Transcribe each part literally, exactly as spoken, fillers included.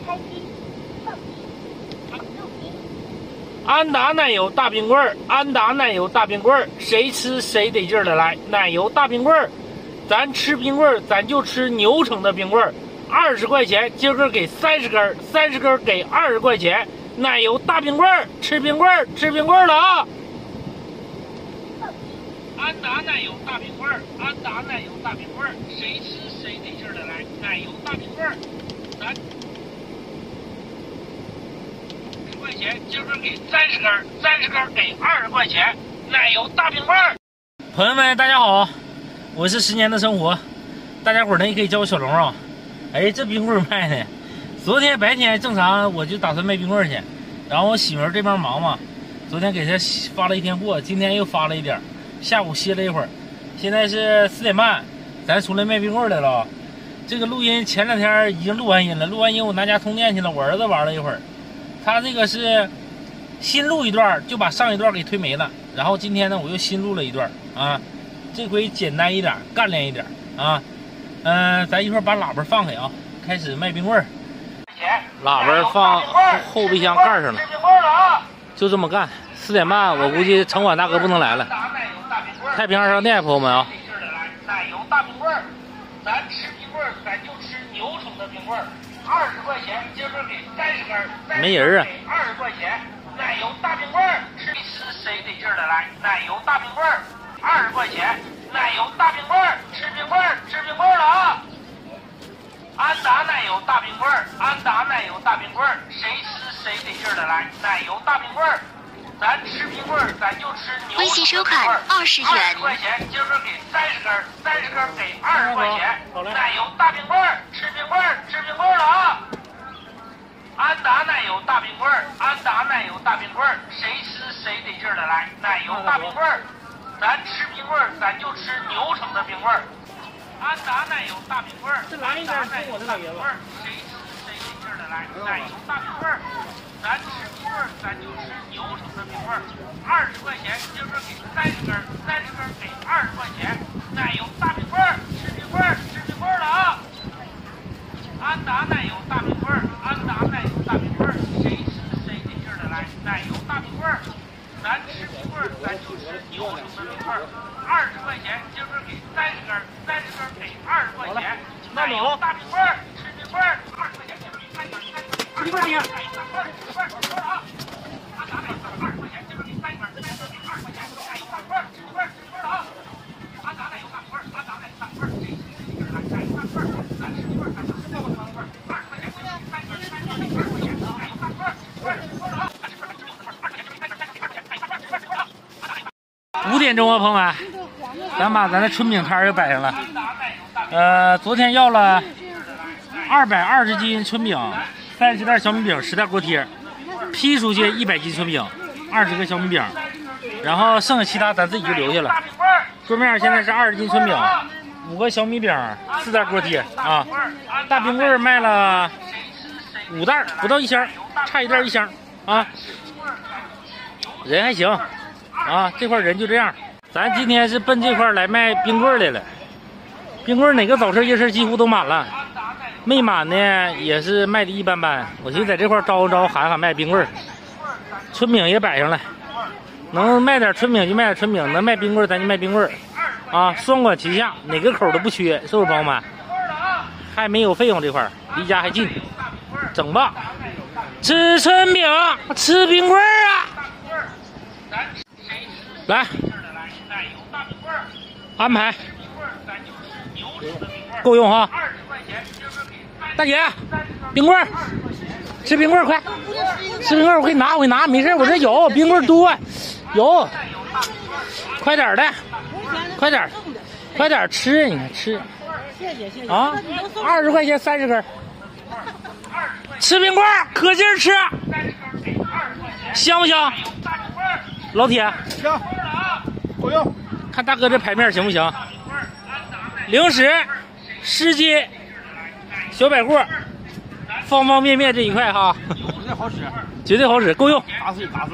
安达奶油大冰棍儿，安达奶油大冰棍儿，谁吃谁得劲儿的来。奶油大冰棍儿，咱吃冰棍儿，咱就吃牛城的冰棍儿，二十块钱，今个给三十根，三十根给二十块钱。奶油大冰棍儿，吃冰棍儿，吃冰棍儿了啊！安达奶油大冰棍儿，安达奶油大冰棍儿，谁吃谁得劲儿的来。奶油大冰棍儿，咱。块钱，今儿给三十根，三十根给二十块钱。奶油大冰棍儿，朋友们，大家好，我是十年的生活，大家伙呢也可以叫我小龙啊。哎，这冰棍卖的，昨天白天正常我就打算卖冰棍去，然后我媳妇儿这边忙嘛，昨天给她发了一天货，今天又发了一点，下午歇了一会儿，现在是四点半，咱出来卖冰棍来了。这个录音前两天已经录完音了，录完音我拿家充电去了，我儿子玩了一会儿。他这个是新录一段，就把上一段给推没了。然后今天呢，我又新录了一段啊，这回简单一点，干练一点啊。嗯、呃，咱一会儿把喇叭放开啊，开始卖冰棍儿。喇叭放后备箱盖上了，就这么干。四点半，我估计城管大哥不能来了。太平洋商店，朋友们啊。奶油大冰棍儿，咱吃冰棍儿，咱就吃牛城的冰棍儿。二十块钱，今儿给三十根，没人啊！二十块钱，奶油大冰棍儿，吃吃谁得劲儿的来？奶油大冰棍儿，二十块钱，奶油大冰棍儿，吃冰棍儿，吃冰棍儿了啊！安达奶油大冰棍儿，安达奶油大冰棍儿，谁吃谁得劲儿的来？奶油大冰棍儿，咱吃冰棍儿，咱就吃牛。微信收款二十元。二十块钱，今儿给三十根，三十根给二十块钱，奶油大冰棍儿，吃冰棍儿，吃冰棍儿了啊！安达奶油大冰棍儿，安达奶油大冰棍儿，谁吃谁得劲儿的来。奶油大冰棍儿，咱吃冰棍儿，咱就吃牛城的冰棍儿。安达奶油大冰棍儿，安达奶油大冰棍儿，谁吃谁得劲儿的来。奶油大冰棍儿，咱吃冰棍儿，咱就吃牛城的冰棍儿。二十块钱，今儿给三十根，三十根给二十块钱。奶油大冰棍儿，吃冰棍儿，吃冰棍儿了啊！安达奶油大冰棍儿，安达奶油大冰棍儿，谁吃谁得劲儿的来。奶油大冰棍儿，咱吃冰棍儿，咱就吃牛城的冰棍儿。二十块钱，今儿给三十根，三十根给二十块钱。奶油大冰棍儿，吃冰棍儿，二十块钱。冰棍儿冰，冰棍儿，冰棍儿，冰棍儿啊！安达奶油二十块钱，今儿给三十根，三十根给二十块钱。奶油大冰棍儿，冰棍儿，冰棍儿了啊！安达奶油大冰棍儿，安达奶油大冰棍儿，谁吃谁得劲儿的来。奶油大冰棍儿，咱吃冰棍儿，咱就吃牛城的冰棍儿。二十块钱，今儿给三十根，三十根给二十块钱。奶油大冰棍儿，冰棍儿，冰棍儿了啊！五点钟啊，朋友们，咱把咱的春饼摊又摆上了。呃，昨天要了二百二十斤春饼，三十袋小米饼，十袋锅贴，批出去一百斤春饼，二十个小米饼，然后剩下其他咱自己就留下了。桌面现在是二十斤春饼，五个小米饼，四袋锅贴啊。大冰棍卖了五袋，不到一箱，差一袋一箱啊。人还行。啊，这块人就这样。咱今天是奔这块来卖冰棍来了，冰棍哪个早市夜市几乎都满了，没满呢也是卖的一般般。我寻思在这块招招喊喊卖冰棍，春饼也摆上了，能卖点春饼就卖点春饼，能卖冰棍咱就卖冰棍啊，双管齐下，哪个口都不缺，是不是朋友们？还没有费用这块，离家还近，整吧！吃春饼，吃冰棍啊！来，安排够用哈！大姐，冰棍吃冰棍快，吃冰棍我给你拿，我给你拿，没事，我这有冰棍多，有，快点的，快点，快点吃，你看吃，啊，二十块钱三十根，吃冰棍可劲儿吃，香不香？老铁， 行，够用。 看大哥这牌面行不行？零食、湿巾、小百货，方方面面这一块哈， 绝对好使， 绝对好使，够用。 打死打死。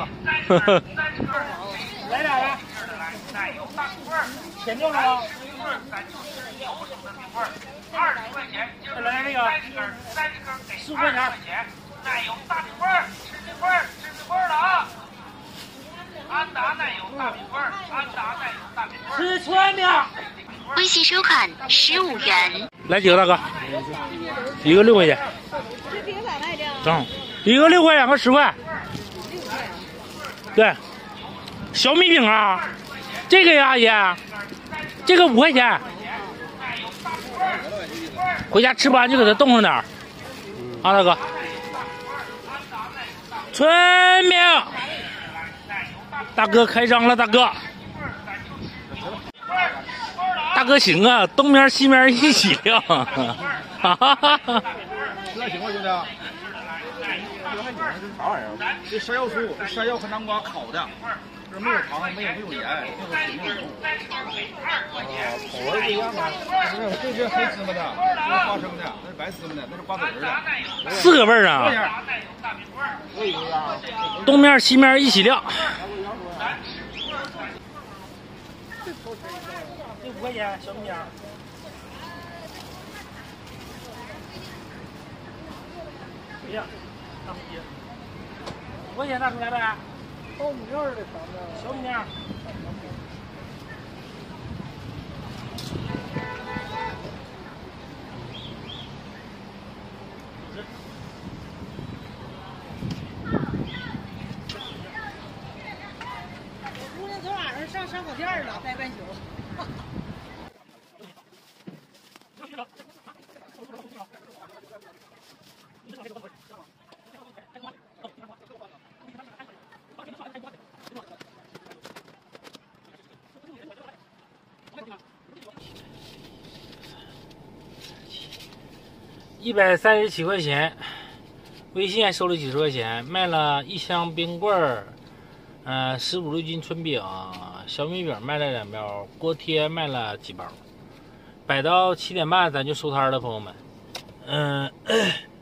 来俩呀！钱掉了吗？ 二十块钱，今儿来这个三十根，三十根给十块钱。奶油大冰棍儿，吃冰棍儿，吃冰棍儿了啊！安达奶油大冰棍儿，安达奶油大冰棍儿， 吃串的。 微信收看十五元。 来几个大哥？一个六块钱。 这饼咋卖的？ 正，一个六块，两个十块。对，小米饼啊，这个呀，阿姨，这个五块钱。回家吃不完就给它冻上点儿。啊，大哥。春饼，大哥开张了，大哥。大哥行啊，东面西面一起亮。哈哈哈哈。 实在行吗，兄弟？啥玩意儿？这山药酥，这山药和南瓜烤的，这没有糖，没有没有盐，没有水，没有油。啊，口味不一样啊。不是，这是黑芝麻的，这是花生的，那是白芝麻的，那是瓜子仁的。 四个味儿啊。东面西面一起亮。这五块钱小米饼。哎呀，大米鸡，五块钱拿出来呗。 苞米面的啥的？ 小米面。 我姑娘昨晚上上烧烤店了，待半宿。 一百三十七块钱，微信还收了几十块钱，卖了一箱冰棍儿，呃，十五六斤春饼，小米饼卖了两包，锅贴卖了几包，摆到七点半咱就收摊了，朋友们。嗯、呃，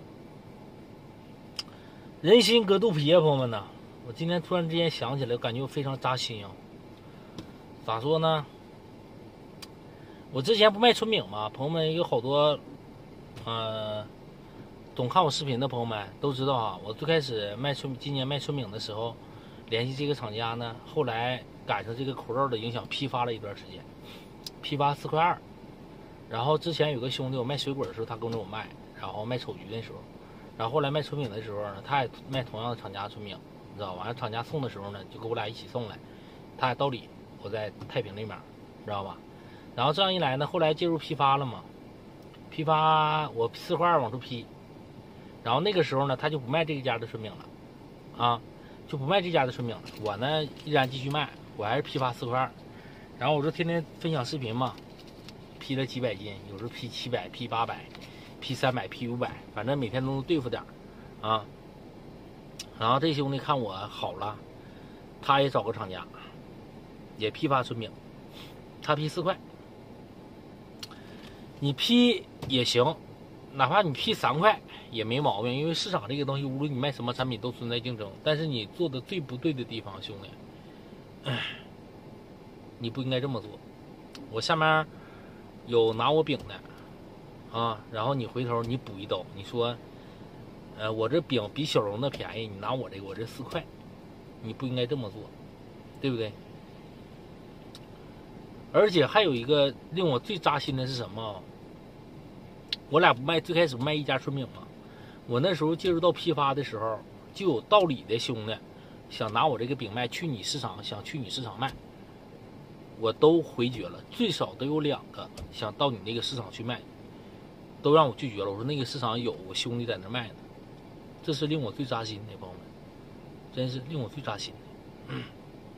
人心隔肚皮啊，朋友们呐！我今天突然之间想起来，感觉非常扎心啊。咋说呢？我之前不卖春饼吗？朋友们有好多。呃，总看我视频的朋友们都知道啊，我最开始卖春，今年卖春饼的时候，联系这个厂家呢，后来赶上这个口罩的影响，批发了一段时间，批发四块二。然后之前有个兄弟，我卖水果的时候，他跟着我卖，然后卖丑橘的时候，然后后来卖春饼的时候呢，他也卖同样的厂家春饼，你知道吧？完厂家送的时候呢，就给我俩一起送来，他在道里，我在太平那边，知道吧？然后这样一来呢，后来介入批发了嘛。批发我四块二往出批，然后那个时候呢，他就不卖这个家的春饼了，啊，就不卖这家的春饼了。我呢依然继续卖，我还是批发四块二。然后我就天天分享视频嘛，批了几百斤，有时候批七百、批八百、批三百、批五百，反正每天都能对付点儿啊。然后这兄弟看我好了，他也找个厂家，也批发春饼，他批四块。你批也行，哪怕你批三块也没毛病，因为市场这个东西，无论你卖什么产品都存在竞争。但是你做的最不对的地方，兄弟，你不应该这么做。我下面有拿我饼的啊，然后你回头你补一刀，你说，呃，我这饼比小荣的便宜，你拿我这个，我这四块，你不应该这么做，对不对？而且还有一个令我最扎心的是什么？我俩不卖，最开始不卖一家春饼吗？我那时候介入到批发的时候，就有道理的兄弟想拿我这个饼卖，去你市场，想去你市场卖，我都回绝了。最少都有两个想到你那个市场去卖，都让我拒绝了。我说那个市场有我兄弟在那卖呢，这是令我最扎心的，朋友们，真是令我最扎心的。嗯，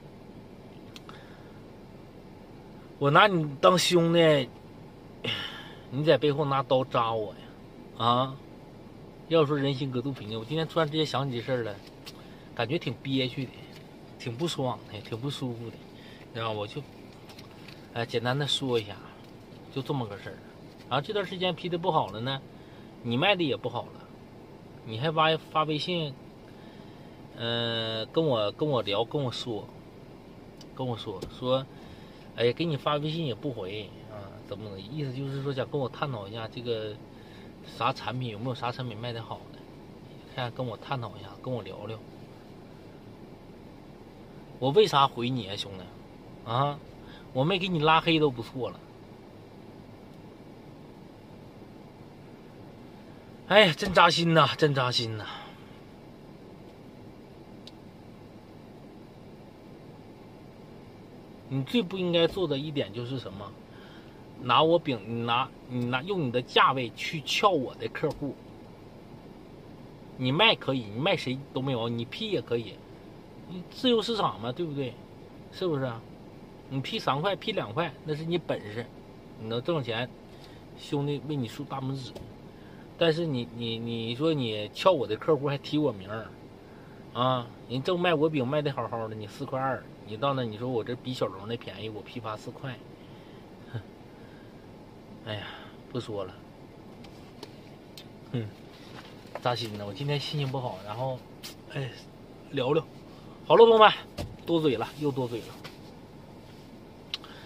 我拿你当兄弟，你在背后拿刀扎我呀，啊！要说人心隔肚皮呢，我今天突然之间想起这事儿来，感觉挺憋屈的，挺不爽的，挺不舒服的，然后我就，哎，简单的说一下，就这么个事儿。然后这段时间批的不好了呢，你卖的也不好了，你还发发微信，呃，跟我跟我聊，跟我说，跟我说说。哎呀，给你发微信也不回啊！ 怎么的？意思就是说想跟我探讨一下这个啥产品有没有啥产品卖的好的，看跟我探讨一下，跟我聊聊。我为啥回你啊，兄弟？啊，我没给你拉黑都不错了。哎呀，真扎心呐，真扎心呐！你最不应该做的一点就是什么？拿我饼，你拿你拿用你的价位去撬我的客户。你卖可以，你卖谁都没有，你批也可以，你自由市场嘛，对不对？是不是啊？你批三块，批两块，那是你本事，你能挣钱，兄弟为你竖大拇指。但是你你你说你撬我的客户还提我名儿，啊，人正卖我饼卖的好好的，你四块二，你到那你说我这比小龙的便宜，我批发四块，哼，哎呀，不说了，嗯，扎心呢，我今天心情不好，然后，哎，聊聊，好了，朋友们，多嘴了，又多嘴了，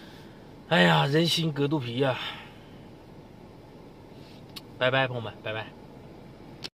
哎呀，人心隔肚皮呀。拜拜，朋友们，拜拜。